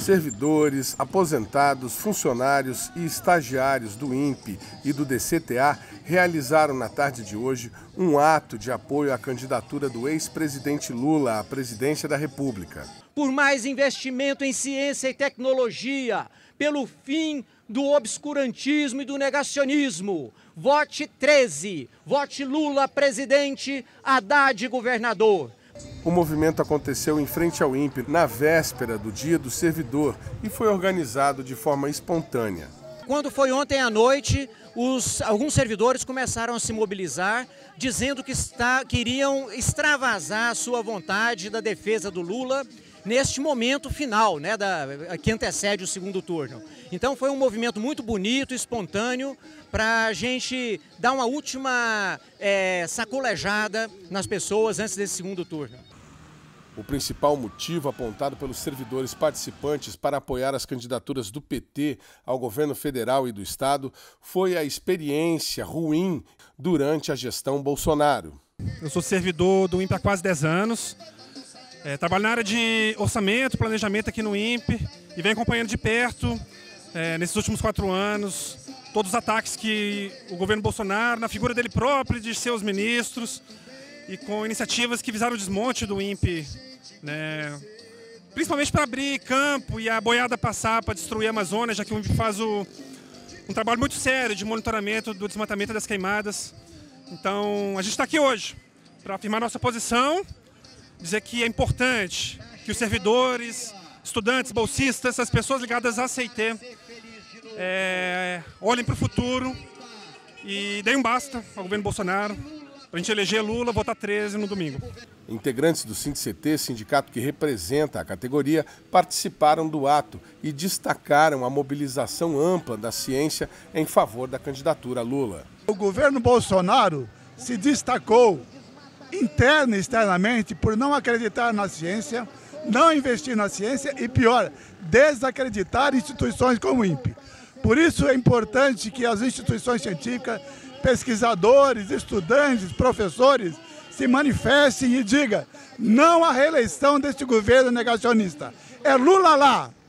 Servidores, aposentados, funcionários e estagiários do INPE e do DCTA realizaram na tarde de hoje um ato de apoio à candidatura do ex-presidente Lula à presidência da República. Por mais investimento em ciência e tecnologia, pelo fim do obscurantismo e do negacionismo. Vote 13, vote Lula presidente, Haddad governador. O movimento aconteceu em frente ao INPE na véspera do Dia do Servidor e foi organizado de forma espontânea. Quando foi ontem à noite, alguns servidores começaram a se mobilizar, dizendo que queriam extravasar a sua vontade da defesa do Lula neste momento final, que antecede o segundo turno. Então foi um movimento muito bonito, espontâneo, para a gente dar uma última sacolejada nas pessoas antes desse segundo turno. O principal motivo apontado pelos servidores participantes para apoiar as candidaturas do PT ao governo federal e do estado foi a experiência ruim durante a gestão Bolsonaro. Eu sou servidor do INPE há quase 10 anos. Trabalho na área de orçamento, planejamento aqui no INPE e venho acompanhando de perto, nesses últimos 4 anos, todos os ataques que o governo Bolsonaro, na figura dele próprio e de seus ministros, e com iniciativas que visaram o desmonte do INPE, principalmente para abrir campo e a boiada passar para destruir a Amazônia, já que o INPE faz um trabalho muito sério de monitoramento do desmatamento das queimadas. Então, a gente está aqui hoje para afirmar nossa posição, dizer que é importante que os servidores, estudantes, bolsistas, as pessoas ligadas à CIT olhem para o futuro e deem um basta ao governo Bolsonaro para a gente eleger Lula, votar 13 no domingo. Integrantes do SINDICT, sindicato que representa a categoria, participaram do ato e destacaram a mobilização ampla da ciência em favor da candidatura Lula. O governo Bolsonaro se destacou interna e externamente por não acreditar na ciência, não investir na ciência e, pior, desacreditar instituições como o INPE. Por isso é importante que as instituições científicas, pesquisadores, estudantes, professores se manifestem e digam não à reeleição deste governo negacionista. É Lula lá!